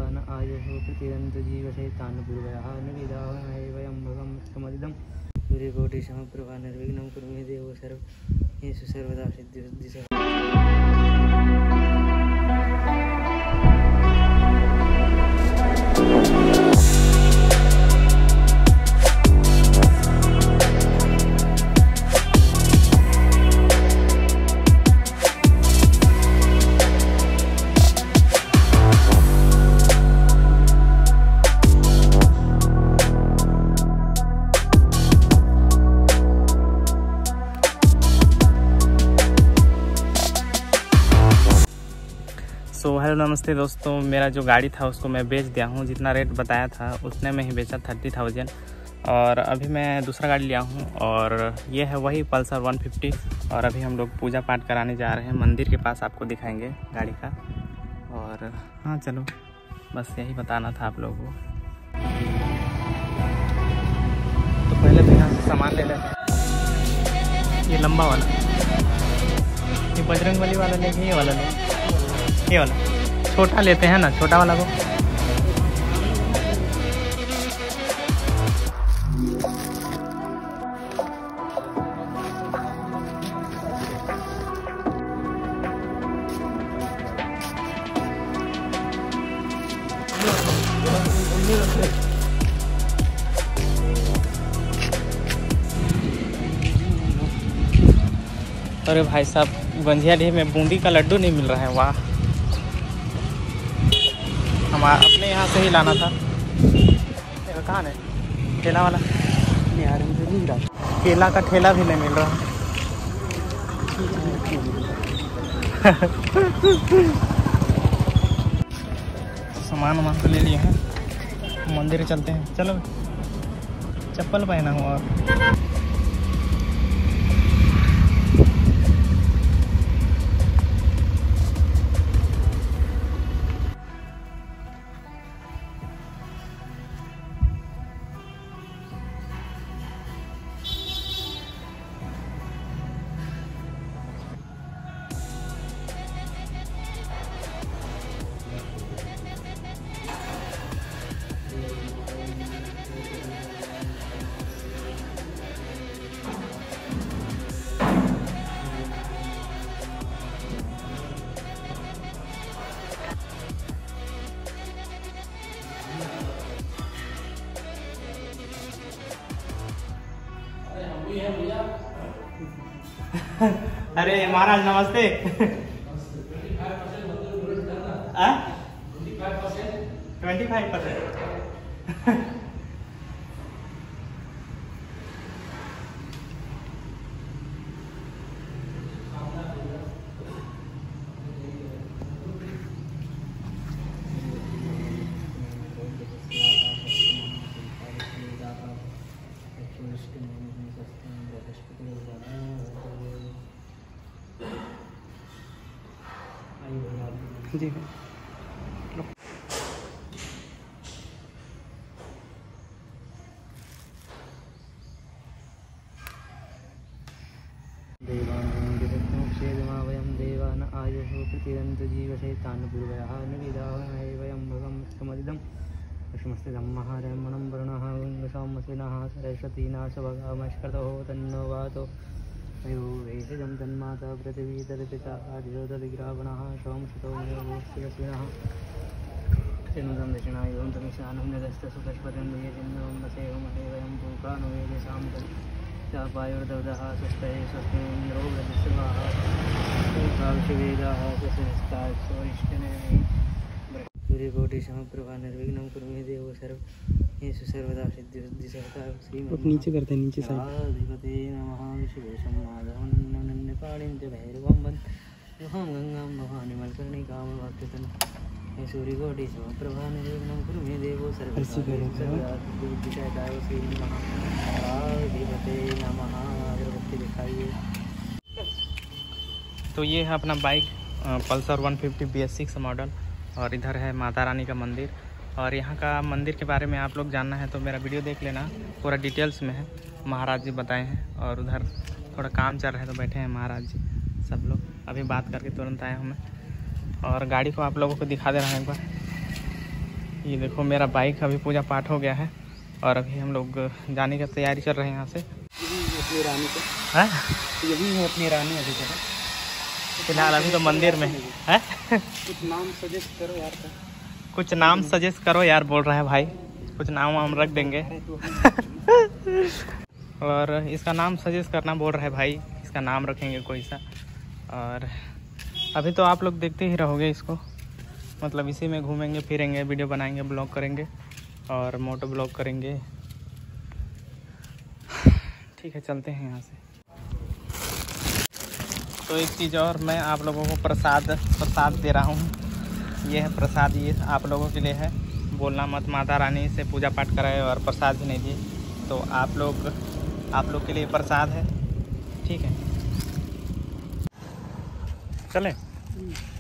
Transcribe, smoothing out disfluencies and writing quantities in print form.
देवान आयुः प्रतिरन्तु जीवशैतान् पूर्वयः निविदामहे वयं भगं समदिदं सूर्यकोटिसमप्रभा निर्विघ्नं कुरु मे देव सर्वेषु सर्वदा सिद्धिः। हेलो नमस्ते दोस्तों, मेरा जो गाड़ी था उसको मैं बेच दिया हूँ। जितना रेट बताया था उतने में ही बेचा, 30,000। और अभी मैं दूसरा गाड़ी लिया हूँ और ये है वही पल्सर 150। और अभी हम लोग पूजा पाठ कराने जा रहे हैं मंदिर के पास, आपको दिखाएंगे गाड़ी का। और हाँ चलो, बस यही बताना था आप लोगों को। तो पहले तो यहाँ से सामान ले लेते हैं। ये लंबा वाला, ये बजरंगबली वाला लेंगे, ये वाला लेंगे, ये वाला छोटा लेते हैं ना, छोटा वाला को। अरे भाई साहब, गंजिया ढेर में बूंदी का लड्डू नहीं मिल रहा है। वाह, हमारा अपने यहाँ से ही लाना था। कहाँ है ठेला वाला? यार केला का ठेला भी नहीं मिल रहा। सामान तो ले लिए हैं, मंदिर चलते हैं। चलो, चप्पल पहना हूँ और अरे महाराज नमस्ते। 25%। जी वयं देवान आयुः प्रतिरन्तु जीवशैतान् पूर्वयः निविदामहे वयं भगं समदिदं विष्णुस्थितं महारमणं वरुणः गङ्गसामसिनः सरस्वतीनाशभगामष्कतो तन्नो वातो अयोवेशजं तन्माता पृथिवी तद्पिता आदियो तद्ग्रावणः सोमसुतो मेवोऽस्तिरश्विनः चिन्तं दक्षिणायों तमिशानं यदस्तसुपष्पतिं वियजिन्दं वसेहमहे वयं पूकानुवेदिसां चापायुर्दवदः स्वस्ते स्वस्ति इन्द्रो वृद्धस्वाः शिवेदाः स्वस्तिस्ताक्षोरिष्टने सूर्यकोटिसमप्रभा निर्विघ्नं कुरु मे देव सर्वेषु सर्वदा सिद्धिः। नीचे करते हैं, नीचे साइड। अधिपते नमः विश्वेशं माधवं नन्यपाणिं च भैरवं वन्दे गंगां भवानी मल्कर्णिकामभक्तितं हे सूर्यकोटिसमप्रभा निर्विघ्नं कुरु मे देव सर्वदा सिद्धिः। श्री महाधिपते नमः। अगरबत्ती दिखाइए। तो ये है अपना बाइक पल्सर 150 BS6 मॉडल। और इधर है माता रानी का मंदिर। और यहाँ का मंदिर के बारे में आप लोग जानना है तो मेरा वीडियो देख लेना, पूरा डिटेल्स में है। महाराज जी बताए हैं। और उधर थोड़ा काम चल रहा है तो बैठे हैं महाराज जी सब लोग। अभी बात करके तुरंत आए हूँ मैं। और गाड़ी को आप लोगों को दिखा दे रहा हूँ एक बार। ये देखो मेरा बाइक अभी पूजा पाठ हो गया है और अभी हम लोग जाने की तैयारी कर रहे हैं यहाँ से। अपनी रानी को है यही है अपनी रानी अभी तक फिलहाल अभी तो मंदिर में है। कुछ नाम सजेस्ट करो यार का। कुछ नाम सजेस्ट करो यार बोल रहा है भाई, कुछ नाम हम रख देंगे। और इसका नाम सजेस्ट करना बोल रहा है भाई, इसका नाम रखेंगे कोई सा। और अभी तो आप लोग देखते ही रहोगे इसको, मतलब इसी में घूमेंगे फिरेंगे, वीडियो बनाएंगे, ब्लॉग करेंगे और मोटो ब्लॉग करेंगे। ठीक है चलते हैं यहाँ से। तो एक चीज़ और, मैं आप लोगों को प्रसाद दे रहा हूँ। ये है प्रसाद, ये आप लोगों के लिए है। बोलना मत माता रानी से पूजा पाठ कराए और प्रसाद भी नहीं दिए, तो आप लोग के लिए प्रसाद है। ठीक है चलें।